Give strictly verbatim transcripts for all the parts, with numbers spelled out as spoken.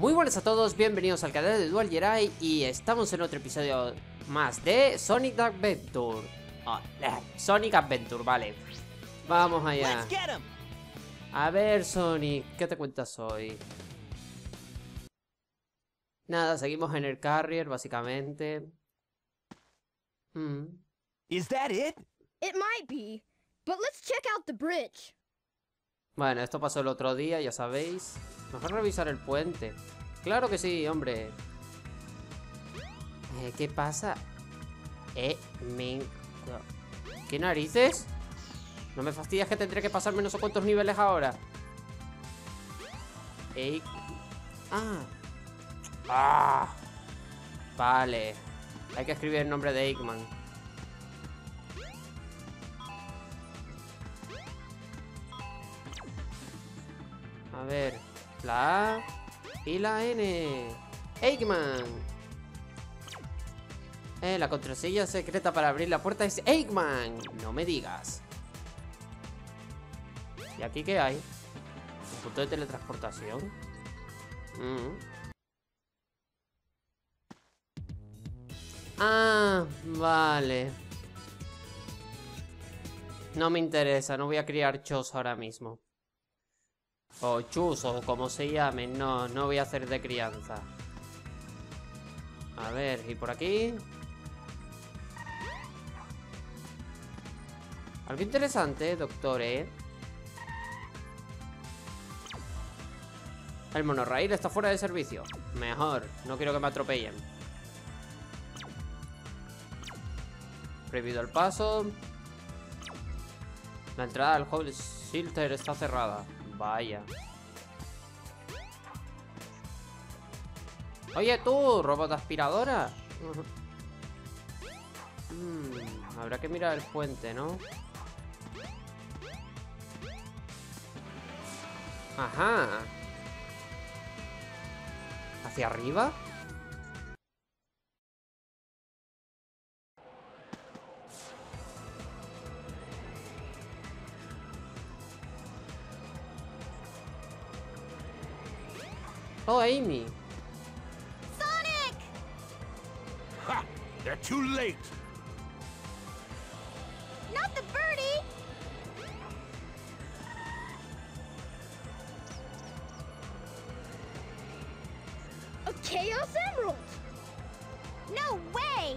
Muy buenas a todos, bienvenidos al canal de Dual Jedi y estamos en otro episodio más de Sonic Adventure. Oh, eh, Sonic Adventure, vale. Vamos allá. A ver, Sonic, ¿qué te cuentas hoy? Nada, seguimos en el carrier, básicamente. Mm. Is that it? It might be, but let's check out the bridge. Bueno, esto pasó el otro día, ya sabéis. Mejor revisar el puente. Claro que sí, hombre. Eh, ¿Qué pasa? Eh, me... ¿Qué narices? No me fastidias que tendré que pasarme no sé cuántos niveles ahora. Ey. Ah. Ah. Vale. Hay que escribir el nombre de Eggman. A ver. La A y la N. Eggman. Eh, la contraseña secreta para abrir la puerta es Eggman. No me digas. ¿Y aquí qué hay? ¿Un punto de teletransportación? Mm. Ah, vale. No me interesa, no voy a criar chos ahora mismo. O chus, o como se llame. No, no voy a hacer de crianza. A ver, ¿y por aquí? Algo interesante, doctor, ¿eh? El monorraíl está fuera de servicio. Mejor, no quiero que me atropellen. Prohibido el paso. La entrada al Hall Shelter está cerrada. Vaya. Oye tú, robot aspiradora. mm, Habrá que mirar el puente, ¿no? Ajá. ¿Hacia arriba? Oh, Amy. Sonic! Ha! They're too late. Not the birdie! A Chaos Emerald! No way!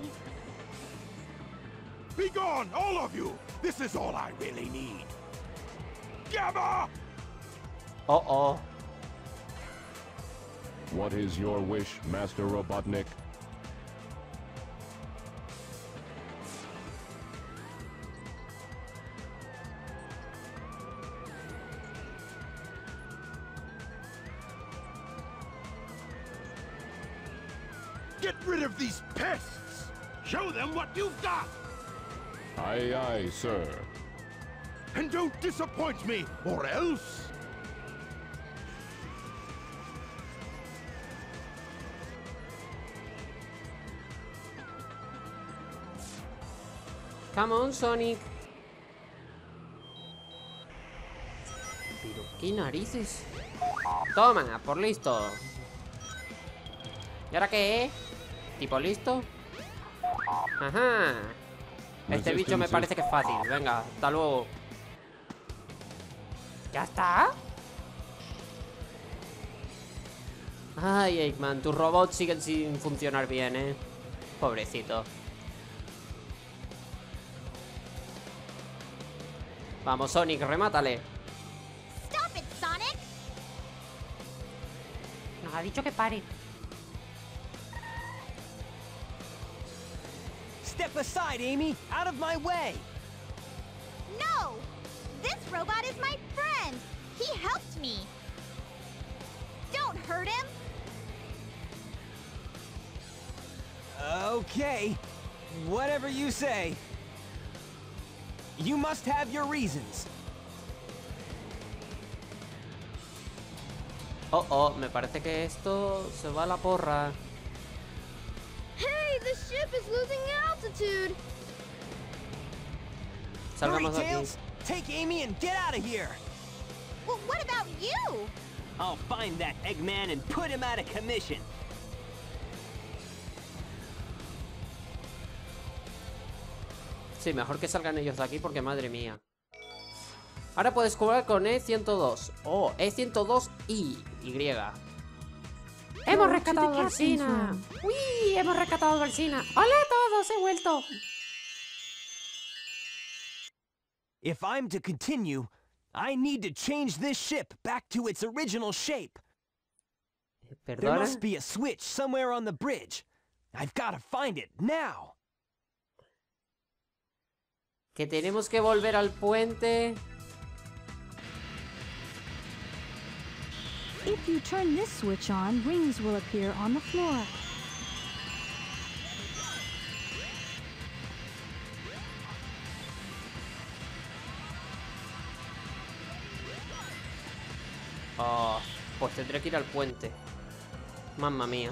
Be gone, all of you. This is all I really need. Gamma! Oh, oh. What is your wish, Master Robotnik? Get rid of these pests! Show them what you've got! Aye, aye, sir. And don't disappoint me, or else... Come on, Sonic. Pero qué narices. Toma, por listo. ¿Y ahora qué? ¿Tipo listo? Ajá. Este bicho me parece que es fácil. Venga, hasta luego. ¿Ya está? Ay, Eggman, tus robots siguen sin funcionar bien, eh. Pobrecito. Vamos, Sonic, remátale. Stop it, Sonic! Nos ha dicho que pare. Step aside, Amy! Out of my way! No! This robot is my friend! He helped me! Don't hurt him! Okay. Whatever you say. You must have your reasons. Oh, oh, me parece que esto se va a la porra. Hey, the ship is losing altitude! Salgamos de aquí. Tails, take Amy and get out of here. Well, what about you? I'll find that Eggman and put him out of commission. Sí, mejor que salgan ellos de aquí porque madre mía. Ahora puedes jugar con E ciento dos. Oh, E ciento dos I. Y. Hemos rescatado a Balsina. Uy, hemos rescatado a Balsina. Hola a todos, he vuelto. If I'm to continue, I need to change this ship back to its original shape. There ¿Perdona? must be a switch somewhere on the bridge. I've got to find it now. Que tenemos que volver al puente. If you turn this switch on, rings will appear on the floor. Oh, pues tendré que ir al puente. Mamma mía.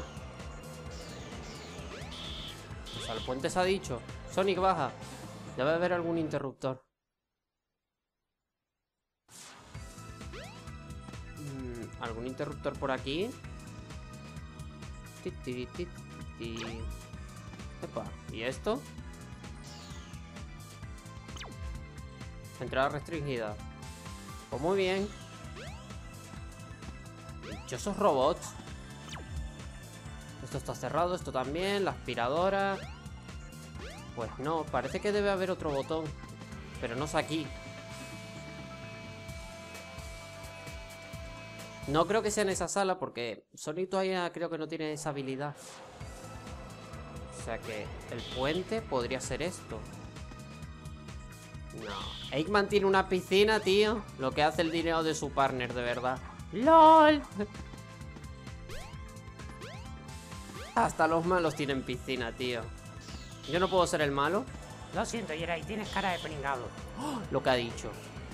Pues al puente se ha dicho. Sonic, baja. Debe haber algún interruptor. Mm, ¿Algún interruptor por aquí? Ti, ti, ti, ti. Epa, ¿y esto? Entrada restringida. Pues muy bien. Dichosos robots. Esto está cerrado, esto también. La aspiradora. Pues no, parece que debe haber otro botón. Pero no es aquí. No creo que sea en esa sala porque Sonic todavía creo que no tiene esa habilidad. O sea que el puente podría ser esto. No. Eggman tiene una piscina, tío. Lo que hace el dinero de su partner, de verdad. ¡Lol! Hasta los malos tienen piscina, tío. ¿Yo no puedo ser el malo? Lo siento, Jirai, tienes cara de pringado. ¡Oh! Lo que ha dicho.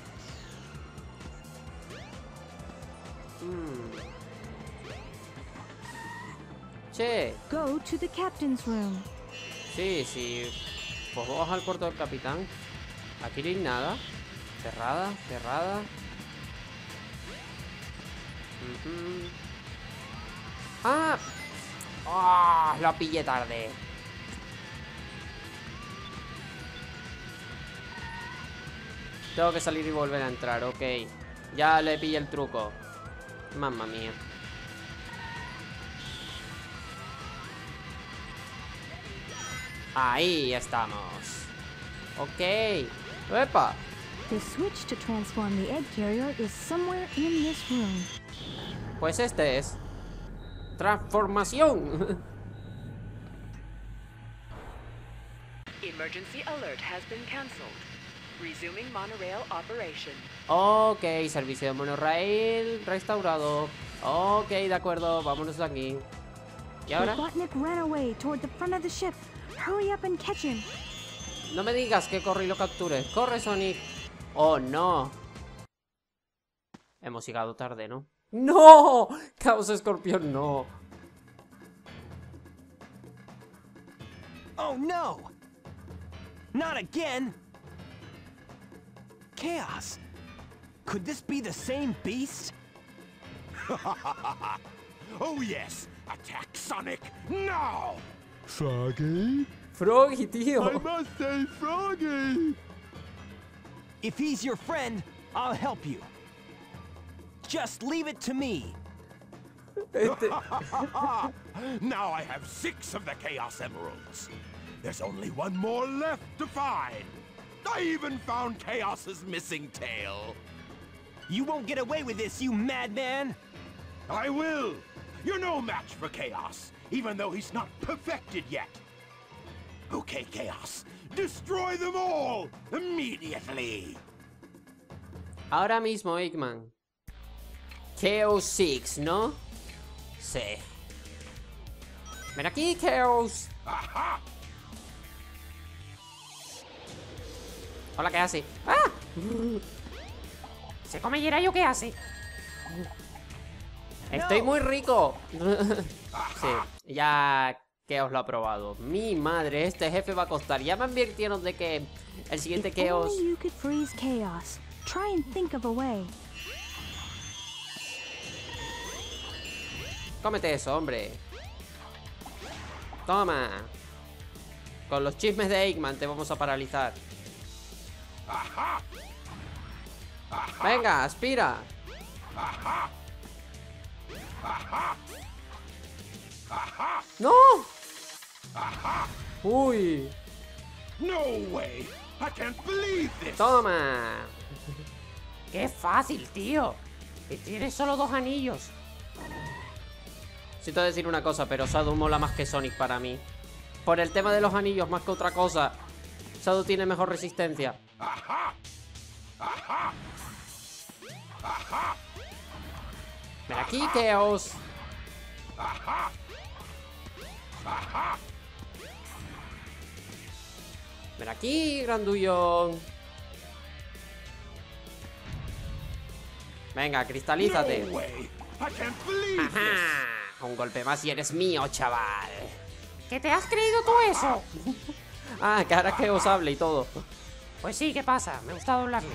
Mm. Che. Go to the captain's room. Sí, sí. Pues vamos al cuarto del capitán. Aquí no hay nada. Cerrada, cerrada. Uh-huh. ¡Ah! ¡Ah! Lo pillé tarde. Tengo que salir y volver a entrar, ok. Ya le pillé el truco. Mamma mía. Ahí estamos. Ok. ¡Epa! The switch to transform the egg carrier is somewhere in this room. Pues este es. Transformación. Emergency alert has been cancelled. Resuming monorail operation. Ok, servicio de monorail restaurado. Ok, de acuerdo, vámonos de aquí. ¿Y ahora? Robotnik ran away toward the front of the ship. Hurry up and catch him. No me digas que corre y lo capture. ¡Corre, Sonic! ¡Oh, no! Hemos llegado tarde, ¿no? ¡No! Caos Escorpión, no. Oh no! Not again! Chaos! Could this be the same beast? Oh yes! Attack Sonic now! Froggy? Froggy, tío. I must say Froggy! If he's your friend, I'll help you. Just leave it to me. Este... Now I have six of the Chaos Emeralds. There's only one more left to find. I even found Chaos's missing tail. You won't get away with this, you madman! I will! You're no match for Chaos, even though he's not perfected yet. Okay, Chaos, destroy them all immediately! Ahora mismo, Eggman. Chaos seis, ¿no? Sí. Ven aquí, Chaos. Aha! Hola, ¿qué hace? ¡Ah! ¿Se come Jirai o qué hace? Estoy muy rico. Sí, ya Chaos lo ha probado. Mi madre, este jefe va a costar. Ya me advirtieron de que el siguiente If Chaos... only you could freeze chaos. Try and think of a way. Cómete eso, hombre. Toma. Con los chismes de Eggman te vamos a paralizar. Venga, aspira. ¡No! ¡Uy! No way! I can't believe this! ¡Toma! ¡Qué fácil, tío! Y tienes solo dos anillos. Siento decir una cosa, pero Shadow mola más que Sonic para mí. Por el tema de los anillos, más que otra cosa. Shadow tiene mejor resistencia. Ven aquí, Chaos. Ven aquí, grandullón. Venga, cristalízate. No way! I can't believe this! Ajá. Un golpe más y eres mío, chaval. ¿Qué te has creído tú eso? Ah, que ahora que os hable y todo. Pues sí, ¿qué pasa? Me gusta doblarle.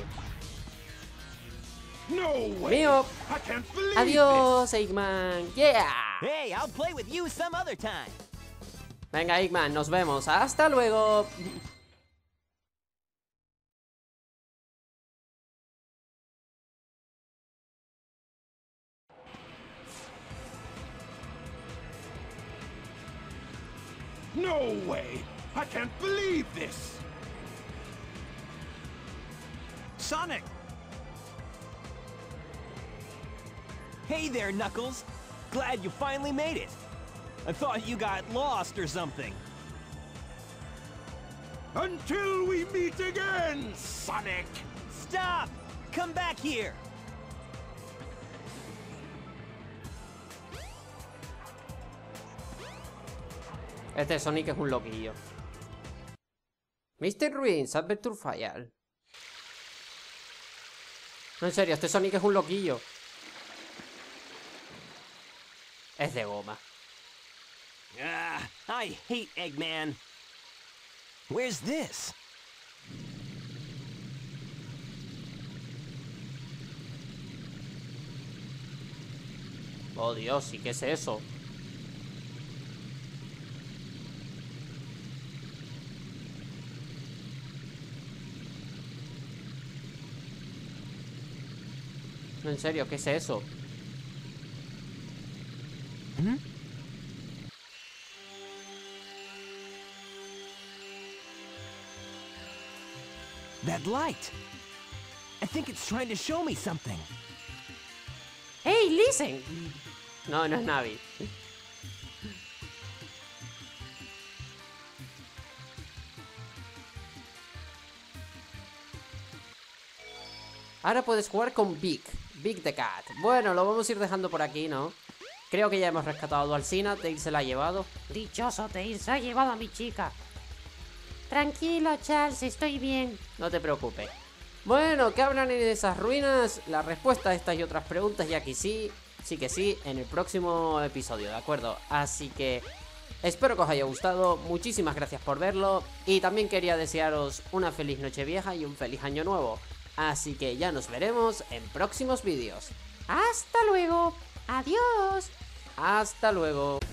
No way! Mío. I can't believe Adiós, Eggman. Yeah. Hey, I'll play with you some other time. Venga, Eggman, nos vemos. Hasta luego. No way! I can't believe this! Sonic! Hey there, Knuckles. Glad you finally made it. I thought you got lost or something. Until we meet again, Sonic! Stop! Come back here! Este Sonic es un loquillo. mister Ruins, Adventure File. No, en serio, este Sonic es un loquillo. Es de goma. Ah, I hate Eggman. Where's this? Oh, Dios, ¿y qué es eso? No, en serio, ¿qué es eso? Hmm? That light. I think it's trying to show me something. ¡Hey, listen! No, no es Navi. Ahora puedes jugar con Big, Big the Cat. Bueno, lo vamos a ir dejando por aquí, ¿no? Creo que ya hemos rescatado a Alcina, Tails se la ha llevado. Dichoso Tails, se ha llevado a mi chica. Tranquilo, Charles, estoy bien. No te preocupes. Bueno, ¿qué hablan en esas ruinas? La respuesta a estas y otras preguntas, ya que sí, sí que sí, en el próximo episodio, ¿de acuerdo? Así que espero que os haya gustado, muchísimas gracias por verlo. Y también quería desearos una feliz Nochevieja y un feliz Año Nuevo. Así que ya nos veremos en próximos vídeos. ¡Hasta luego! ¡Adiós! ¡Hasta luego!